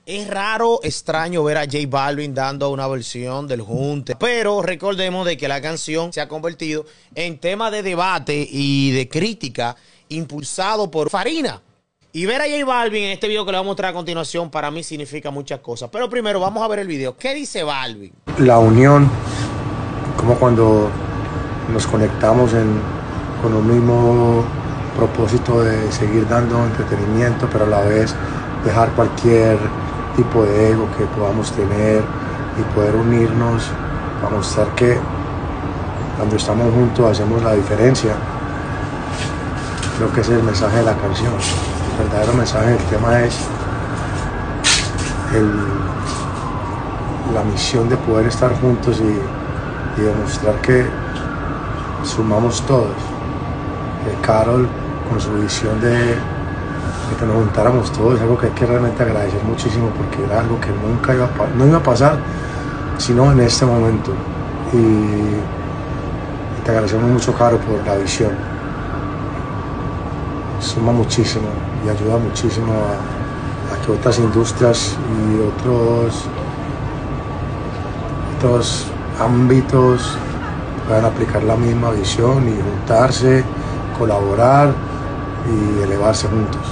Es raro, extraño ver a J Balvin dando una versión del Junte, pero recordemos de que la canción se ha convertido en tema de debate y de crítica impulsado por Farina. Y ver a J Balvin en este video que le voy a mostrar a continuación para mí significa muchas cosas. Pero primero vamos a ver el video. ¿Qué dice Balvin? La unión, como cuando nos conectamos con un mismo propósito de seguir dando entretenimiento, pero a la vez dejar cualquier tipo de ego que podamos tener y poder unirnos para mostrar que cuando estamos juntos hacemos la diferencia. Creo que ese es el mensaje de la canción. El verdadero mensaje del tema es la misión de poder estar juntos y demostrar que sumamos todos. Karol, con su visión de que nos juntáramos todos, es algo que hay que realmente agradecer muchísimo, porque era algo que nunca no iba a pasar sino en este momento. Y te agradecemos mucho, Karol, por la visión. Suma muchísimo y ayuda muchísimo a que otras industrias y otros ámbitos puedan aplicar la misma visión y juntarse, colaborar y elevarse juntos.